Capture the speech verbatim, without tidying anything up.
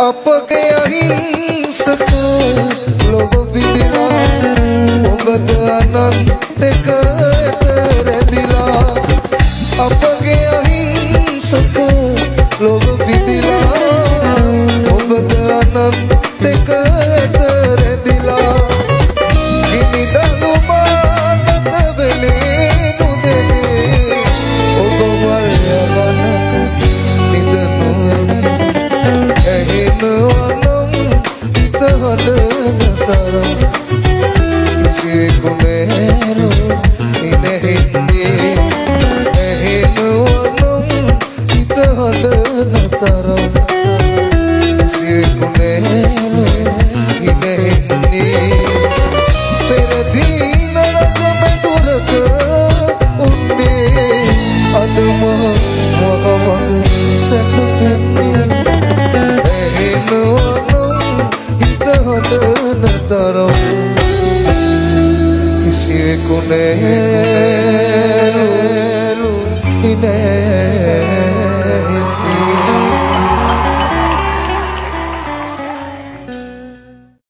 අපගේ අහිංසක ලොව විදිලා ඔබද අනන්තක රැඳිලා අපගේ අහිංසක ලොව විදිලා ඔබද අනන්තක රැඳිලා ගිනිදලු මාගත වෙලේ නුදෙනේ ඔබ වල් යවනක නිදනුවනේ ඇහෙනවනම් හිත හඬන තරම් කිසිවෙකු නෑරෝ ඉනෙහින්නේ ඇහෙනවනම් හිත හඬන තරම් කිසිවෙකු නෑරෝ ඉනෙහින්නේ පෙරදී නරක මැදුරක උන්නේ අදම මගමග සැතපෙන්නේ තරම් කිසිවෙකු නෑ